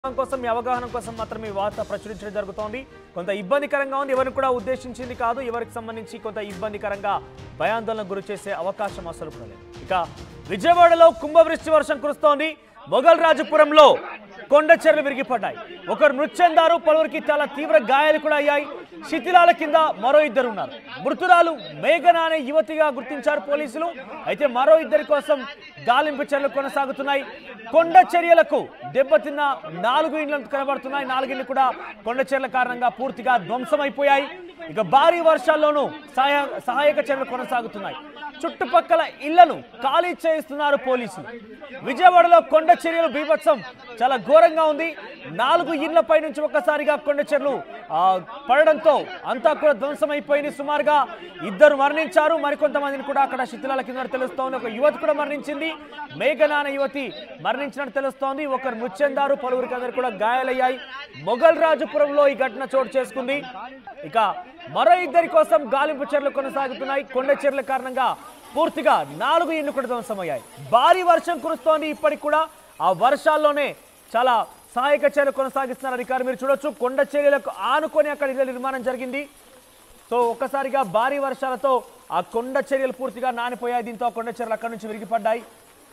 కోసం మీ అవగాహన కోసం మాత్రమే ఈ వార్త ప్రచురించడం జరుగుతోంది. కొంత ఇబ్బందికరంగా ఉంది, ఎవరిని కూడా ఉద్దేశించింది కాదు. ఎవరికి సంబంధించి కొంత ఇబ్బందికరంగా భయాందోళనకు గురి చేసే అవకాశం అసలు కూడా లేదు. ఇక విజయవాడలో కుంభవృష్టి వర్షం కురుస్తోంది. మొగల్ రాజపురంలో కొండ చెర్లు విరిగిపడ్డాయి. ఒకరు మృతి చెందారు, పలువురికి చాలా తీవ్ర గాయాలు కూడా అయ్యాయి. శిథిలాల కింద మరో ఇద్దరు ఉన్నారు. మృతురాలు మేఘనా అనే యువతిగా గుర్తించారు పోలీసులు. అయితే మరో ఇద్దరి కోసం గాలింపు చర్యలు కొనసాగుతున్నాయి. కొండ చర్యలకు దెబ్బతిన్న 4 ఇండ్లు కనబడుతున్నాయి. 4 ఇండ్లు కూడా కొండ చర్యల కారణంగా పూర్తిగా ధ్వంసమైపోయాయి. ఇక భారీ వర్షాల్లోనూ సహాయక చర్యలు కొనసాగుతున్నాయి. చుట్టుపక్కల ఇళ్లను ఖాళీ చేయిస్తున్నారు పోలీసులు. విజయవాడలో కొండ చర్యలు బీభత్సం చాలా ఘోరంగా ఉంది. 4 ఇండ్లపై నుంచి ఒక్కసారిగా కొండ చర్యలు పడడంతో అంతా కూడా ధ్వంసమైపోయింది. సుమారుగా 2 మరణించారు, మరికొంతమందిని కూడా అక్కడ శిథిలాల కింద తెలుస్తోంది. ఒక యువతి కూడా మరణించింది, మేఘనా అనే యువతి మరణించినట్టు తెలుస్తోంది. ఒకరు మృతి చెందారు, పలువురికి అందరు కూడా గాయాలయ్యాయి. మొగల్ రాజపురంలో ఈ ఘటన చోటు చేసుకుంది. ఇక మరో ఇద్దరి కోసం గాలింపు చర్యలు కొనసాగుతున్నాయి. కొండ చర్యల కారణంగా పూర్తిగా 4 ఇండ్లు కూడా ధ్వంసమయ్యాయి. భారీ వర్షం కురుస్తోంది. ఇప్పటికి కూడా ఆ వర్షాల్లోనే చాలా సహాయక చర్యలు కొనసాగిస్తున్నారు అధికారులు. మీరు చూడొచ్చు, కొండ చర్యలకు ఆనుకొని అక్కడ ఇళ్ల నిర్మాణం జరిగింది. సో ఒక్కసారిగా భారీ వర్షాలతో ఆ కొండ చర్యలు పూర్తిగా నానిపోయాయి. దీంతో ఆ కొండ చర్యలు అక్కడి నుంచి విరిగిపడ్డాయి.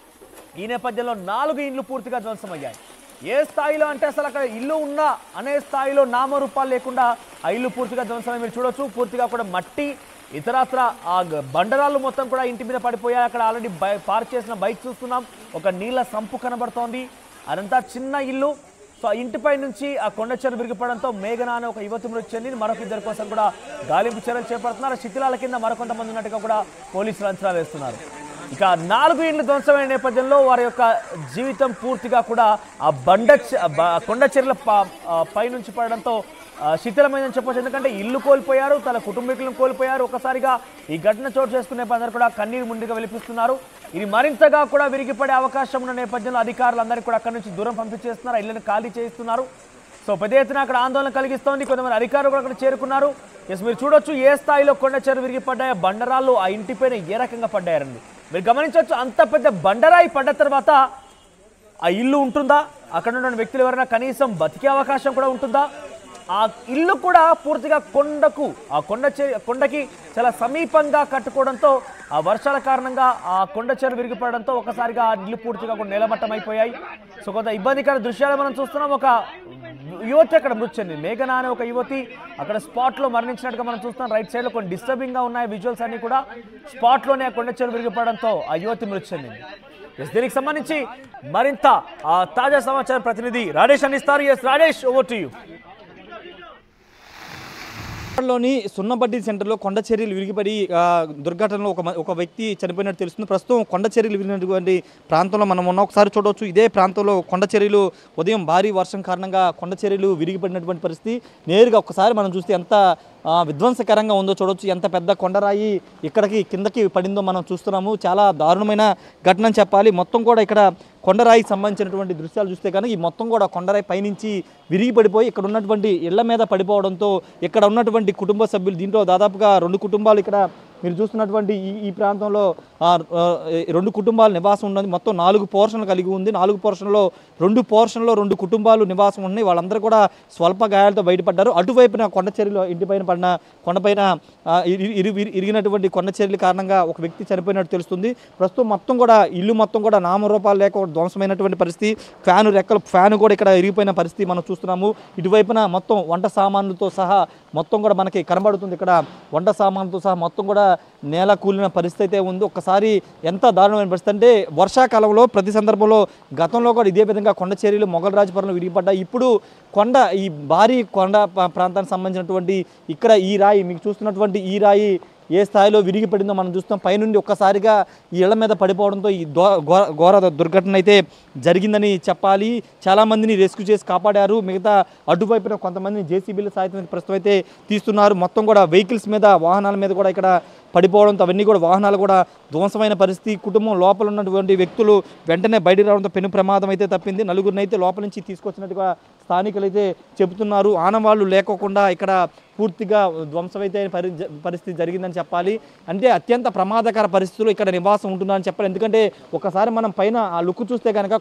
ఈ నేపథ్యంలో 4 ఇండ్లు పూర్తిగా ధ్వంసమయ్యాయి. ఏ స్థాయిలో అంటే అసలు అక్కడ ఇల్లు ఉన్నా అనే స్థాయిలో నామరూపాలు లేకుండా ఆ ఇల్లు పూర్తిగా ధ్వంసమై మీరు చూడొచ్చు. పూర్తిగా కూడా మట్టి ఇతరత్ర ఆ బండరాళ్ళు మొత్తం కూడా ఇంటి మీద పడిపోయాయి. అక్కడ ఆల్రెడీ పార్క్ చేసిన బైక్ చూస్తున్నాం. ఒక నీళ్ళ సంపు కనబడుతోంది. అదంతా చిన్న ఇల్లు. సో ఆ ఇంటిపై నుంచి ఆ కొండ చర్యలు విరిగిపడంతో మేఘనా అనే ఒక యువతి మృతి చెంది మరొక ఇద్దరి కోసం కూడా గాలింపు చర్యలు చేపడుతున్నారు. శిథిలాల కింద మరికొంతమంది ఉన్నట్టుగా కూడా పోలీసులు అంచనా వేస్తున్నారు. ఇక 4 ఇండ్లు ధ్వంసమైన నేపథ్యంలో వారి యొక్క జీవితం పూర్తిగా కూడా ఆ కొండ చర్యల పై నుంచి పడడంతో శిథిలమైందని చెప్పవచ్చు. ఎందుకంటే ఇల్లు కోల్పోయారు, తన కుటుంబీకులను కోల్పోయారు. ఒకసారిగా ఈ ఘటన చోటు చేసుకునే అందరూ కూడా కన్నీరు ముందుగా వెలిపిస్తున్నారు. ఇది మరింతగా కూడా విరిగిపడే అవకాశం ఉన్న నేపథ్యంలో అధికారులందరికీ కూడా అక్కడి నుంచి దూరం పంపించేస్తున్నారు, ఇళ్లను ఖాళీ చేయిస్తున్నారు. సో పెద్ద ఎత్తున అక్కడ ఆందోళన కలిగిస్తోంది. కొంతమంది అధికారులు కూడా అక్కడ చేరుకున్నారు. ఎస్ మీరు చూడొచ్చు ఏ స్థాయిలో కొండ చర్యలు విరిగిపడ్డాయో, బండరాళ్ళు ఆ ఇంటిపైన ఏ రకంగా పడ్డాయండి మీరు గమనించవచ్చు. అంత పెద్ద బండరాయి పడ్డ తర్వాత ఆ ఇల్లు ఉంటుందా? అక్కడ ఉన్న వ్యక్తులు ఎవరైనా కనీసం బతికే అవకాశం కూడా ఉంటుందా? ఆ ఇల్లు కూడా పూర్తిగా కొండకి చాలా సమీపంగా కట్టుకోవడంతో ఆ వర్షాల కారణంగా ఆ కొండ చర్యలు విరిగిపడడంతో ఒకసారిగా ఆ ఇల్లు పూర్తిగా కూడా నేలమట్టం అయిపోయాయి. సో కొంత ఇబ్బందికర దృశ్యాలు మనం చూస్తున్నాం. ఒక యువతి అక్కడ మృతి చెందింది. మేఘనా అనే ఒక యువతి అక్కడ స్పాట్లో మరణించినట్టుగా మనం చూస్తున్నాం. రైట్ సైడ్లో కొన్ని డిస్టర్బింగ్గా ఉన్నాయి విజువల్స్ అన్ని కూడా. స్పాట్లోనే ఆ కొండ చర్యలు విరిగిపడడంతో ఆ యువతి మృతి చెందింది. దీనికి సంబంధించి మరింత తాజా సమాచారం ప్రతినిధి రాజేష్ అందిస్తారు. S Rajesh, over to you. లోని సున్నబడ్డీ సెంటర్లో కొండ చర్యలు విరిగిపడి దుర్ఘటనలో ఒక వ్యక్తి చనిపోయినట్టు తెలుస్తుంది. ప్రస్తుతం కొండ చర్యలు విరిగినటువంటి ప్రాంతంలో మనం ఉన్న ఒకసారి చూడవచ్చు. ఇదే ప్రాంతంలో కొండ చర్యలు ఉదయం భారీ వర్షం కారణంగా కొండ చర్యలు విరిగిపడినటువంటి పరిస్థితి. నేరుగా ఒక్కసారి మనం చూస్తే ఎంత విధ్వంసకరంగా ఉందో చూడవచ్చు. ఎంత పెద్ద కొండరాయి ఇక్కడికి కిందకి పడిందో మనం చూస్తున్నాము. చాలా దారుణమైన ఘటన అని చెప్పాలి. మొత్తం కూడా ఇక్కడ కొండరాయికి సంబంధించినటువంటి దృశ్యాలు చూస్తే కానీ ఈ మొత్తం కూడా కొండరాయి పైనుంచి విరిగి పడిపోయి ఇక్కడ ఉన్నటువంటి ఇళ్ల మీద పడిపోవడంతో ఇక్కడ ఉన్నటువంటి కుటుంబ సభ్యులు, దీంట్లో దాదాపుగా 2 కుటుంబాలు ఇక్కడ మీరు చూస్తున్నటువంటి ఈ ప్రాంతంలో 2 కుటుంబాలు నివాసం ఉన్నది. మొత్తం 4 పోర్షన్లు కలిగి ఉంది. 4 పోర్షన్లో 2 పోర్షన్లో 2 కుటుంబాలు నివాసం ఉన్నాయి. వాళ్ళందరూ కూడా స్వల్ప గాయాలతో బయటపడ్డారు. అటువైపున కొండ చర్యలు ఇంటిపైన పడిన కొండపైన ఇరిగినటువంటి కొండ చర్యల కారణంగా ఒక వ్యక్తి చనిపోయినట్టు తెలుస్తుంది. ప్రస్తుతం మొత్తం కూడా ఇల్లు మొత్తం కూడా నామరూపాలు లేక ధ్వంసమైనటువంటి పరిస్థితి. ఫ్యాన్ కూడా ఇక్కడ ఇరిగిపోయిన పరిస్థితి మనం చూస్తున్నాము. ఇటువైపున మొత్తం వంట సామాన్లతో సహా మొత్తం కూడా మనకి కనబడుతుంది. ఇక్కడ వంట సామాన్లతో సహా మొత్తం కూడా నేల కూలిన పరిస్థితి అయితే ఉంది. ఒక్కసారి ఎంత దారుణమైన పరిస్థితి అంటే వర్షాకాలంలో ప్రతి సందర్భంలో గతంలో కూడా ఇదే విధంగా కొండ చర్యలు మొగల్ రాజపురంలో విరిగిపడ్డాయి. ఇప్పుడు ఈ భారీ కొండ ప్రాంతానికి సంబంధించినటువంటి ఇక్కడ ఈ రాయి మీకు చూస్తున్నటువంటి ఈ రాయి ఏ స్థాయిలో విరిగిపడిందో మనం చూస్తాం. పైనుండి ఒక్కసారిగా ఈ ఇళ్ల మీద పడిపోవడంతో ఈ ఘోర దుర్ఘటన అయితే జరిగిందని చెప్పాలి. చాలామందిని రెస్క్యూ చేసి కాపాడారు. మిగతా అడ్డువైపున కొంతమందిని జేసీబీల సాయంతో ప్రస్తుతం అయితే తీస్తున్నారు. మొత్తం కూడా వెహికల్స్ మీద, వాహనాల మీద కూడా ఇక్కడ పడిపోవడంతో అవన్నీ కూడా వాహనాలు కూడా ధ్వంసమైన పరిస్థితి. కుటుంబం లోపల ఉన్నటువంటి వ్యక్తులు వెంటనే బయట రావడంతో పెను ప్రమాదం అయితే తప్పింది. 4గురిని అయితే లోపల నుంచి తీసుకొచ్చినట్టుగా స్థానికులు అయితే చెబుతున్నారు. ఆనవాళ్లు లేకోకుండా ఇక్కడ పూర్తిగా ధ్వంసమైతే పరిస్థితి జరిగిందని చెప్పాలి. అంటే అత్యంత ప్రమాదకర పరిస్థితుల్లో ఇక్కడ నివాసం ఉంటుందని చెప్పాలి. ఎందుకంటే ఒకసారి మనం పైన ఆ లుక్ చూస్తే కనుక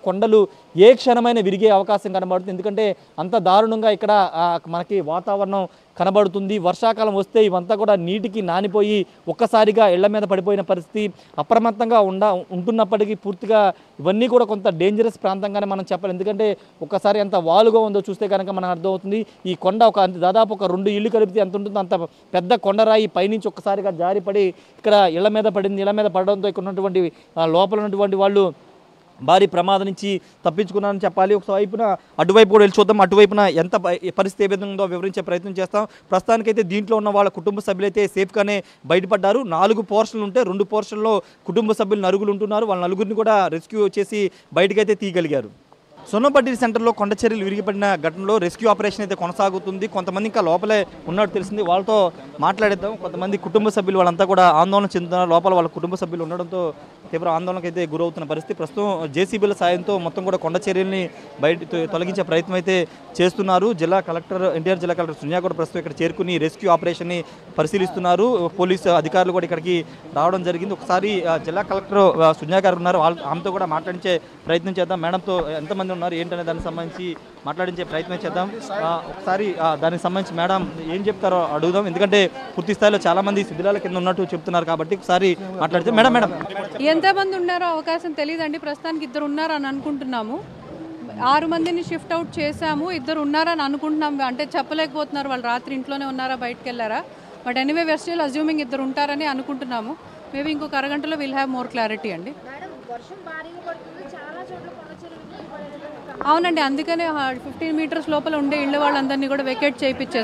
కొండలు ఏ క్షణమైన విరిగే అవకాశం కనబడుతుంది. ఎందుకంటే అంత దారుణంగా ఇక్కడ మనకి వాతావరణం కనబడుతుంది. వర్షాకాలం వస్తే ఇవంతా కూడా నీటికి నానిపోయి ఒక్కసారిగా ఇళ్ల మీద పడిపోయిన పరిస్థితి. అప్రమత్తంగా ఉంటున్నప్పటికీ పూర్తిగా ఇవన్నీ కూడా కొంత డేంజరస్ ప్రాంతంగానే మనం చెప్పాలి. ఎందుకంటే ఒక్కసారి ఎంత వాలుగా ఉందో చూస్తే కనుక మనకు అర్థమవుతుంది. ఈ కొండ దాదాపు ఒక 2 ఇళ్ళు కలిపితే ఎంత ఉంటుందో అంత పెద్ద కొండరాయి పైనుంచి ఒక్కసారిగా జారిపడి ఇక్కడ ఇళ్ల మీద పడింది. ఇళ్ల మీద పడడంతో ఇక్కడ ఉన్నటువంటి లోపల ఉన్నటువంటి వాళ్ళు భారీ ప్రమాదం నుంచి తప్పించుకున్నారని చెప్పాలి. ఒక వైపున అటువైపు కూడా వెళ్ళి చూద్దాం. అటువైపున ఎంత పరిస్థితి ఏ విధంగా ఉందో వివరించే ప్రయత్నం చేస్తాం. ప్రస్తుతానికైతే దీంట్లో ఉన్న వాళ్ళ కుటుంబ సభ్యులైతే సేఫ్గానే బయటపడ్డారు. 4 పోర్షన్లు ఉంటే 2 పోర్షన్లో కుటుంబ సభ్యులు నలుగురు ఉంటున్నారు. వాళ్ళ నలుగురిని కూడా రెస్క్యూ చేసి బయటకైతే తీయగలిగారు. సున్నబడ్డి సెంటర్లో కొండ చర్యలు విరిగిపడిన ఘటనలో రెస్క్యూ ఆపరేషన్ అయితే కొనసాగుతుంది. కొంతమంది ఇంకా లోపలే ఉన్నట్టు తెలిసింది. వాళ్ళతో మాట్లాడిద్దాం. కొంతమంది కుటుంబ సభ్యులు వాళ్ళంతా కూడా ఆందోళన చెందుతున్నారు. లోపల వాళ్ళ కుటుంబ సభ్యులు ఉండడంతో తీవ్ర ఆందోళనకు అయితే గురవుతున్న పరిస్థితి. ప్రస్తుతం జేసీబీల సాయంతో మొత్తం కూడా కొండ చర్యల్ని బయట తొలగించే ప్రయత్నం అయితే చేస్తున్నారు. జిల్లా కలెక్టర్ ఎన్టీఆర్ జిల్లా కలెక్టర్ సున్యా కూడా ప్రస్తుతం ఇక్కడ చేరుకుని రెస్క్యూ ఆపరేషన్ని పరిశీలిస్తున్నారు. పోలీసు అధికారులు కూడా ఇక్కడికి రావడం జరిగింది. ఒకసారి జిల్లా కలెక్టర్ సున్యా గారు ఉన్నారు. ఆమెతో కూడా మాట్లాడించే ప్రయత్నం చేద్దాం. మేడంతో ఎంతమంది ఉన్నారు ఏంటనే దానికి సంబంధించి మాట్లాడించే ప్రయత్నం చేద్దాం. ఒకసారి దానికి సంబంధించి మేడం ఏం చెప్తారో అడుగుదాం. ఎందుకంటే పూర్తి స్థాయిలో చాలా మంది శిథిలాల కింద ఉన్నట్టు చెప్తున్నారు కాబట్టి ఒకసారి మాట్లాడితే మేడం ఎంతమంది ఉన్నారో అవకాశం తెలియదండి. ప్రస్తుతానికి 2 ఉన్నారని అనుకుంటున్నాము. 6 మందిని షిఫ్ట్ అవుట్ చేశాము. 2 ఉన్నారని అనుకుంటున్నాము. అంటే చెప్పలేకపోతున్నారు వాళ్ళు రాత్రి ఇంట్లోనే ఉన్నారా బయటకు వెళ్ళారా. But anyway we're still assuming 2 ఉంటారని అనుకుంటున్నాము. మేబీ ఇంకొక అరగంటలో విల్ హ్యావ్ మోర్ క్లారిటీ అండి. అవునండి, అందుకనే 15 మీటర్స్ లోపల ఉండే ఇళ్ళ వాళ్ళందరినీ కూడా వెకేట్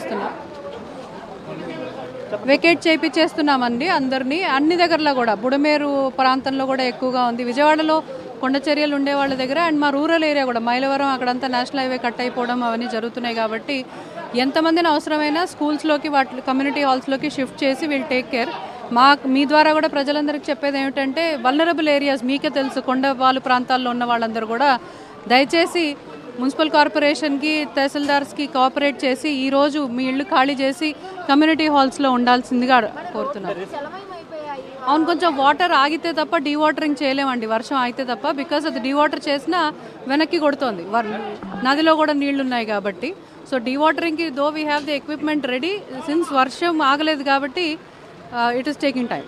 చేయించేస్తున్నామండి. అందరినీ అన్ని దగ్గరలో కూడా బుడమేరు ప్రాంతంలో కూడా ఎక్కువగా ఉంది. విజయవాడలో కొండ చర్యలు ఉండే వాళ్ళ దగ్గర అండ్ మా రూరల్ ఏరియా కూడా మైలవరం అక్కడంతా నేషనల్ హైవే కట్ అయిపోవడం అవన్నీ జరుగుతున్నాయి. కాబట్టి ఎంతమందిని అవసరమైనా స్కూల్స్లోకి వాటి కమ్యూనిటీ హాల్స్లోకి షిఫ్ట్ చేసి విల్ టేక్ కేర్. మీ ద్వారా కూడా ప్రజలందరికీ చెప్పేది ఏమిటంటే వల్నరబుల్ ఏరియాస్ మీకే తెలుసు, కొండవాలు ప్రాంతాల్లో ఉన్న వాళ్ళందరూ కూడా దయచేసి మున్సిపల్ కార్పొరేషన్కి తహసీల్దార్స్కి కోఆపరేట్ చేసి ఈరోజు మీ ఇళ్ళు ఖాళీ చేసి కమ్యూనిటీ హాల్స్లో ఉండాల్సిందిగా కోరుతున్నారు. అవును, కొంచెం వాటర్ ఆగితే తప్ప డీవాటరింగ్ చేయలేమండి, వర్షం ఆగితే తప్ప. బికాస్ అది డీవాటర్ చేసినా వెనక్కి కొడుతోంది, నదిలో కూడా నీళ్లు ఉన్నాయి కాబట్టి. సో డీవాటరింగ్కి though we have the equipment ready. Since వర్షం ఆగలేదు కాబట్టి it is taking time.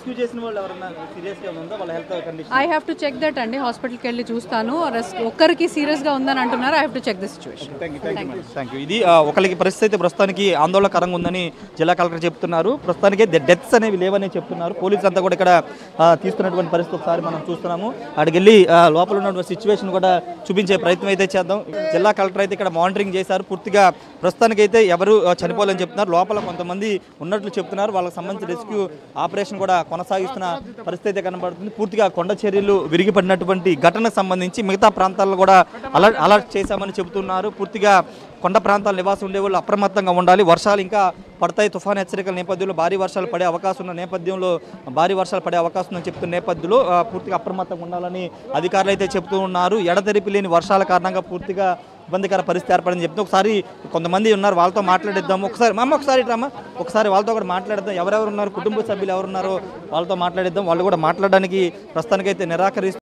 I have to check that అండి. హాస్పిటల్కి వెళ్ళి చూస్తాను. ఒక్కరికి సీరియస్గా ఉందని అంటున్నారు. I have to check the situation. Thank you. ఇది ఒకరికి పరిస్థితి ప్రస్తుతానికి ఆందోళనకరంగా ఉందని జిల్లా కలెక్టర్ చెప్తున్నారు. ప్రస్తుతానికి డెత్స్ అనేవి లేవని చెప్తున్నారు. పోలీసులు అంతా కూడా ఇక్కడ తీస్తున్నటువంటి పరిస్థితి ఒకసారి మనం చూస్తున్నాము. అక్కడికి వెళ్ళి లోపల ఉన్నటువంటి సిచ్యువేషన్ కూడా చూపించే ప్రయత్నం అయితే చేద్దాం. జిల్లా కలెక్టర్ అయితే ఇక్కడ మానిటరింగ్ చేశారు. పూర్తిగా ప్రస్తుతానికైతే ఎవరు చనిపోవాలని చెప్తున్నారు. లోపల కొంతమంది ఉన్నట్లు చెప్తున్నారు. వాళ్ళకి సంబంధించి రెస్క్యూ ఆపరేషన్ కూడా కొనసాగిస్తున్న పరిస్థితి కనబడుతుంది. పూర్తిగా కొండ చర్యలు విరిగిపడినటువంటి ఘటనకు సంబంధించి మిగతా ప్రాంతాల్లో కూడా అలర్ట్ చేశామని చెబుతున్నారు. పూర్తిగా కొండ ప్రాంతాల నివాసం ఉండేవాళ్ళు అప్రమత్తంగా ఉండాలి. వర్షాలు ఇంకా పడతాయి. తుఫాను హెచ్చరికల నేపథ్యంలో భారీ వర్షాలు పడే అవకాశం ఉన్న నేపథ్యంలో ఉందని చెప్తున్న నేపథ్యంలో పూర్తిగా అప్రమత్తంగా ఉండాలని అధికారులు అయితే చెబుతూ ఉన్నారు. ఎడతెరిపి లేని వర్షాల కారణంగా పూర్తిగా ఇబ్బందికర పరిస్థితి ఏర్పడింది చెప్తే ఒకసారి కొంతమంది ఉన్నారు, వాళ్ళతో మాట్లాడిద్దాం. ఒకసారి వాళ్ళతో కూడా మాట్లాడిద్దాం. ఎవరెవరు ఉన్నారు, కుటుంబ సభ్యులు ఎవరున్నారో వాళ్ళతో మాట్లాడిద్దాం. వాళ్ళు కూడా మాట్లాడడానికి ప్రస్తుతానికైతే నిరాకరిస్తారు.